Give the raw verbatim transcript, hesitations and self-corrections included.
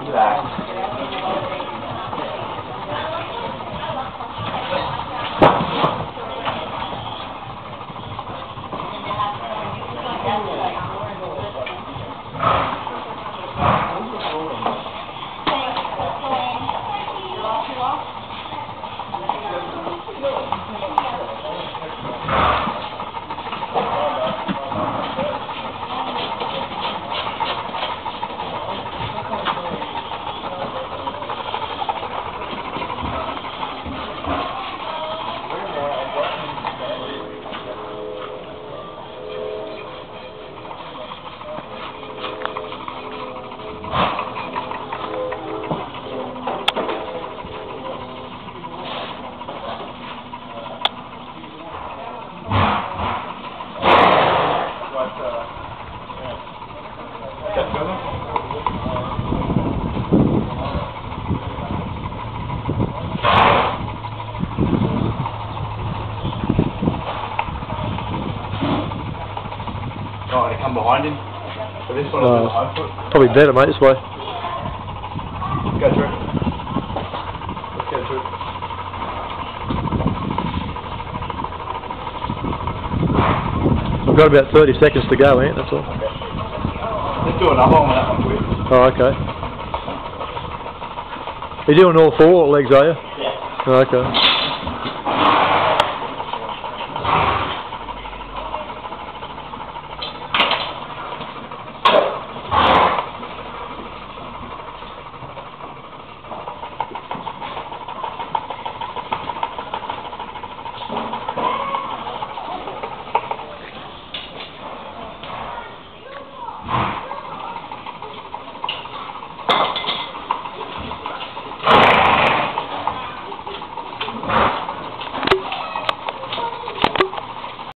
Oh, they come behind him. So this one will be the high foot. Probably better, mate, this way. Go through. Let's go through. I've got about thirty seconds to go, ain't that's all. Okay. Let's do another one when that one's weird. Oh, okay. You're doing all four legs, are you? Yeah. Oh, okay.